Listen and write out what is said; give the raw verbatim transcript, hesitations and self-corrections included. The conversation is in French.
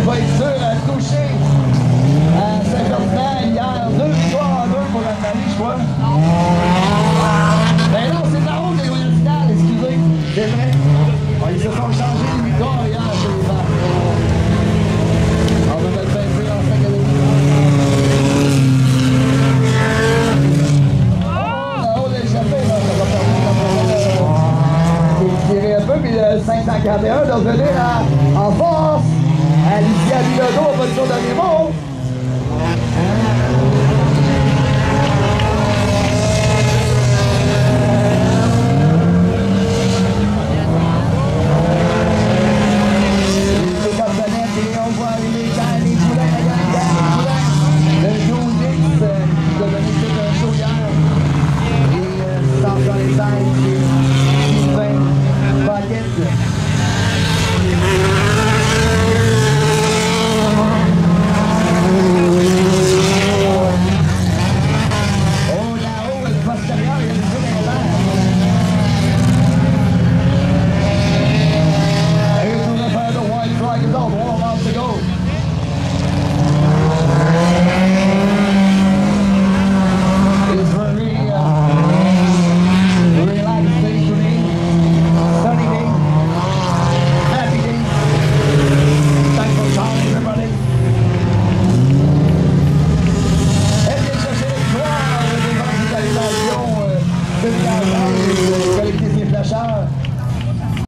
va être sûr à toucher à Saint-Ferdinand hier. Deux victoires en deux pour la famille, je crois. Ben non, c'est de la route des Royal Finales, excusez. C'est vrai. Oh, ils se sont changés les victoires hier chez les vaches. On va mettre bien sûr en cinq tirer un peu, puis le cinq cent quarante et un de revenir à, en force à Lydia Bilodeau en position de dernier mot.